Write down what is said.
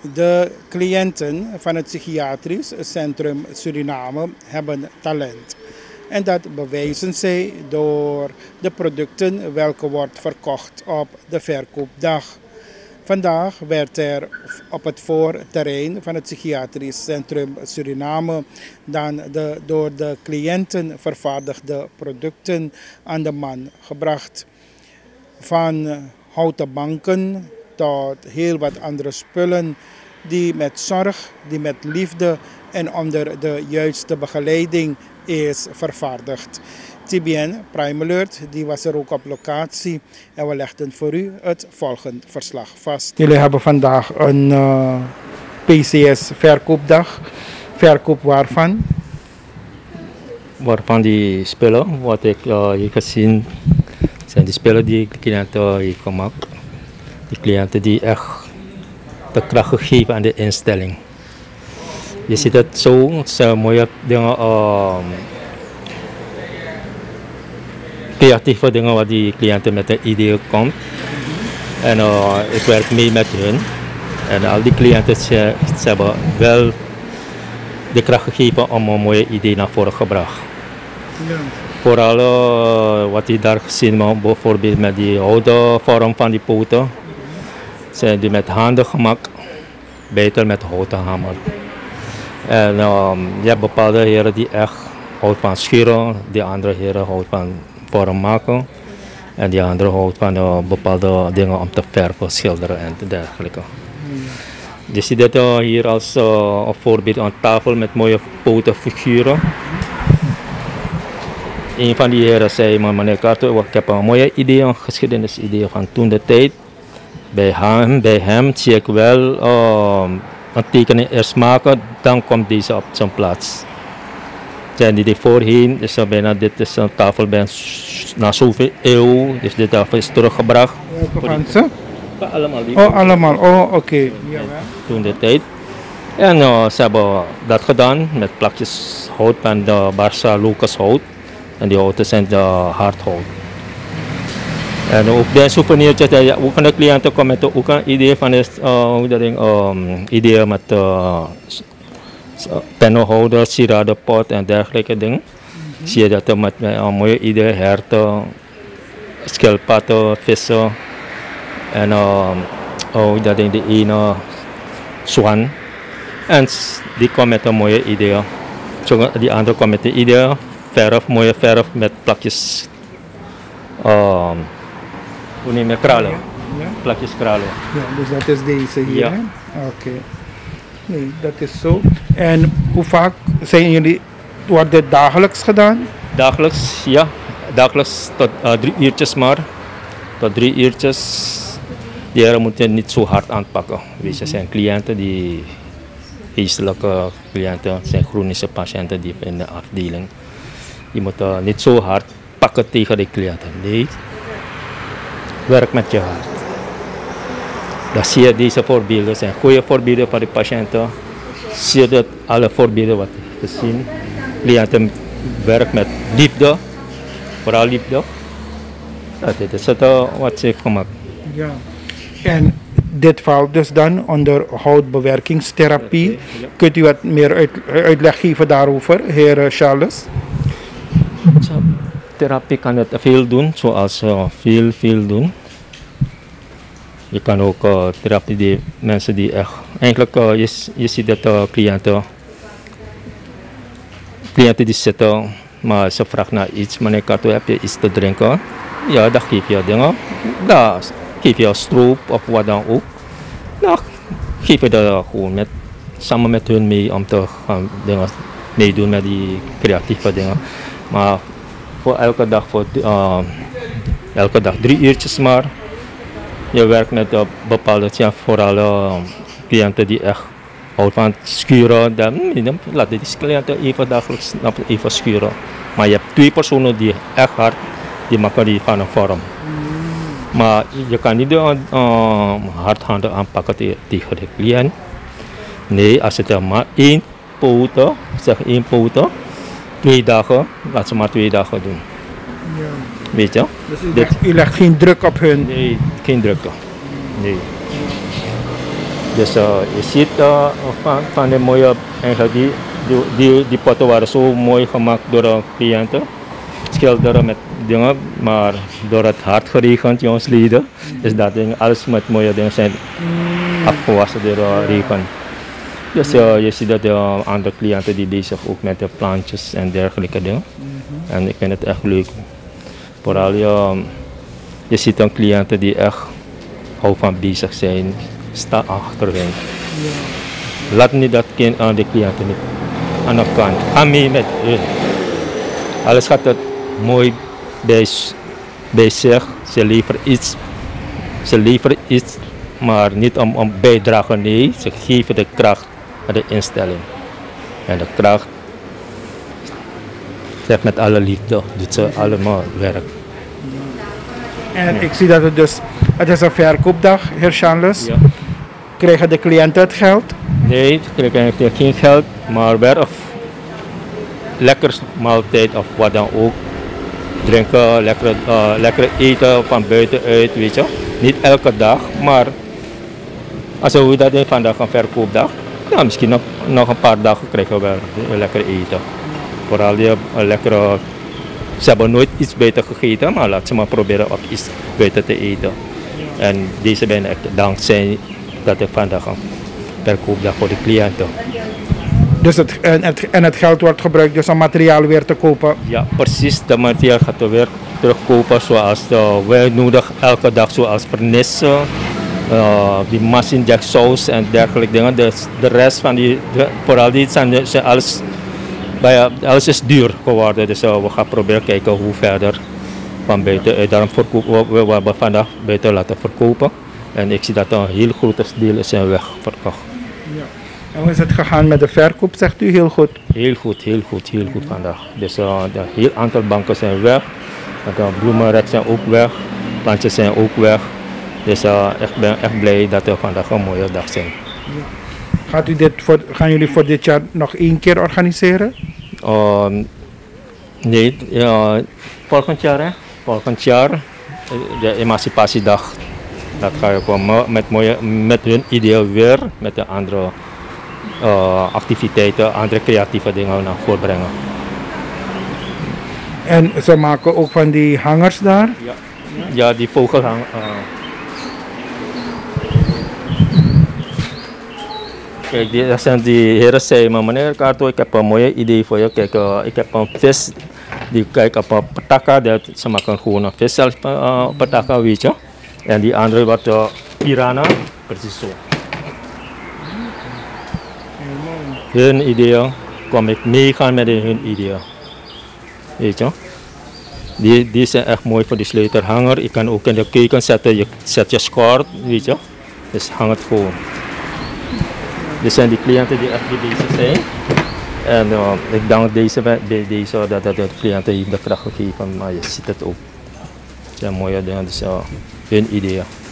De cliënten van het Psychiatrisch Centrum Suriname hebben talent. En dat bewijzen zij door de producten welke wordt verkocht op de verkoopdag. Vandaag werd er op het voorterrein van het Psychiatrisch Centrum Suriname dan de door de cliënten vervaardigde producten aan de man gebracht. Van houten banken tot heel wat andere spullen die met zorg, die met liefde en onder de juiste begeleiding is vervaardigd. TBN Prime Alert die was er ook op locatie en we legden voor u het volgende verslag vast. Jullie hebben vandaag een PCS verkoopdag. Verkoop waarvan? Waarvan die spullen, wat ik hier gezien, zijn die spullen die de cliënten heeft gemaakt. Die cliënten die echt de kracht geven aan de instelling. Je ziet het zo, het zijn mooie dingen, creatieve dingen waar die cliënten met een idee komt. En ik werk mee met hun. En al die cliënten ze hebben wel de kracht gegeven om een mooie idee naar voren gebracht. Ja. Vooral wat je daar gezien, bijvoorbeeld met die houten vorm van die poten, zijn die met handen gemaakt, beter met houten hamer. En je hebt bepaalde heren die echt houdt van schuren, die andere heren houdt van vorm maken en die andere houdt van bepaalde dingen om te verven, schilderen en dergelijke. Je ziet dit hier als een voorbeeld aan tafel met mooie poten figuren. Een van die heren zei, meneer Carter, ik heb een mooie idee, een geschiedenisidee van toen de tijd. Bij hem zie ik wel een tekening eerst maken, dan komt deze op zijn plaats. Zijn die voorheen, dus bijna dit is een tafel na zoveel eeuw, dus dit tafel is teruggebracht. Welke van ze? Allemaal. Oh, allemaal. Oh, oké. Ja, toen de tijd. En ze hebben dat gedaan met plakjes hout van de Barça Lucas hout. En die houten zijn de hardhout. En ook de souvenirtjes, ook van de cliënten komen met ook een idee van idee met pennenhouders, sieradenpot en dergelijke dingen. Zie je dat met een mooie idee, herten, schildpadden, vissen en dat ding, de ene zwan. En die komt met een mooie idee. Die andere komt met een idee, verf, mooie verf met plakjes. Hoe neem je kralen? Ja. Plakjes kralen. Ja, dus dat is deze hier. Ja. Oké. Nee, dat is zo. En hoe vaak zijn jullie, wordt dit dagelijks gedaan? Dagelijks, ja. Dagelijks tot 3 uurtjes maar. Tot 3 uurtjes. Die heren moeten niet zo hard aanpakken. Weet je, zijn cliënten die geestelijke cliënten, zijn chronische patiënten die in de afdeling. Je moet niet zo hard pakken tegen de cliënten. Nee, werk met je hart. Dan zie je deze voorbeelden zijn goede voorbeelden voor de patiënten. Zie je dat alle voorbeelden wat te zien. Cliënten werken met liefde, vooral liefde. Ja, dit is het wat ze heeft gemaakt. Ja. En dit valt dus dan onder houtbewerkingstherapie. Ja. Kunt u wat meer uitleg geven daarover, heer Charles? Therapie kan het veel doen, zoals veel doen. Je kan ook therapie die mensen die echt, eigenlijk je ziet dat cliënten die zitten, maar ze vragen naar iets, meneer Kato, heb je iets te drinken? Ja, dan geef je dingen. Dan geef je stroop of wat dan ook. Dan geef je dat gewoon samen met hun mee om te gaan dingen meedoen met die creatieve dingen. Maar voor elke dag 3 uurtjes maar. Je werkt met bepaalde, vooral cliënten die echt houden van schuren. Dan laat die cliënten even dagelijks even schuren. Maar je hebt 2 personen die echt hard, die maken die van een vorm. Maar je kan niet hardhanden aanpakken tegen de cliënt. Nee, als het er maar 1 poten, zeg 1 poten, 2 dagen, laat ze maar 2 dagen doen. Ja. Weet je? Dus u legt geen druk op hun? Nee, geen druk. Nee. Dus je ziet van de mooie, eigenlijk die potten waren zo mooi gemaakt door de cliënten. Schilderen met dingen, maar door het hard geregend, jongsleden, is dat ding, alles met mooie dingen zijn afgewassen door de regen. Dus je ziet dat de andere cliënten die bezig ook met de plantjes en dergelijke dingen. En ik vind het echt leuk. Vooral je ziet dan cliënten die echt hou van bezig zijn, sta achter hen. Laat niet dat kind aan de cliënten niet aan de kant. Ga mee met hun. Alles gaat het mooi bij zich. Ze leveren iets, maar niet om bijdragen. Nee, ze geven de kracht aan de instelling. En de kracht, zegt met alle liefde, doet ze allemaal werk. En ik zie dat het is een verkoopdag, heer Charles. Ja. Krijgen de cliënten het geld? Nee, ze krijgen geen geld, maar wel of lekker maaltijd of wat dan ook. Drinken, lekker eten van buiten uit, weet je. Niet elke dag, maar als we dat in vandaag een verkoopdag, ja, misschien nog een paar dagen krijgen we wel lekker eten. Vooral die lekkere. Ze hebben nooit iets buiten gegeten, maar laten ze maar proberen op iets buiten te eten. En deze ben ik dankzij dat ik vandaag een verkoopdag voor de cliënten. Dus het geld wordt gebruikt dus om materiaal weer te kopen? Ja, precies. Dat materiaal gaat we weer terugkopen zoals wij nodig elke dag, zoals vernissen, die massinjacksaus en dergelijke dingen. Dus de rest van vooral die zijn alles is duur geworden, dus we gaan proberen kijken hoe verder van buiten. Daarom we hebben vandaag buiten laten verkopen en ik zie dat een heel groot deel is wegverkocht. Ja. En hoe is het gegaan met de verkoop, zegt u? Heel goed? Heel goed vandaag. Dus een heel aantal banken zijn weg, de bloemenrek zijn ook weg, plantjes zijn ook weg. Dus ik ben echt blij dat we vandaag een mooie dag zijn. Ja. Gaan jullie voor dit jaar nog 1 keer organiseren? Nee, volgend jaar, hè? Volgend jaar, de emancipatiedag. Dat ga je komen met hun idee weer, met de andere activiteiten, andere creatieve dingen naar voren brengen. En ze maken ook van die hangers daar? Ja, die vogelhang. Kijk, dat zijn die heren zei, maar meneer Kato, ik heb een mooie idee voor je. Kijk, ik heb een vis, die kijk op een pataka, ze maken gewoon een vis zelf pataka, weet je. En die andere wat piranha, precies zo. Hun idee, kom ik meegaan met hun idee. Weet je. Die zijn echt mooi voor die sleutelhanger. Je kan ook in de keuken zetten, je zet je schort, weet je. Dus hang het gewoon. Dit zijn die cliënten die echt bezig zijn. En ik dank deze dat de cliënten heeft de kracht gegeven, maar je ziet het ook. Het zijn mooie dingen, dus hun ideeën.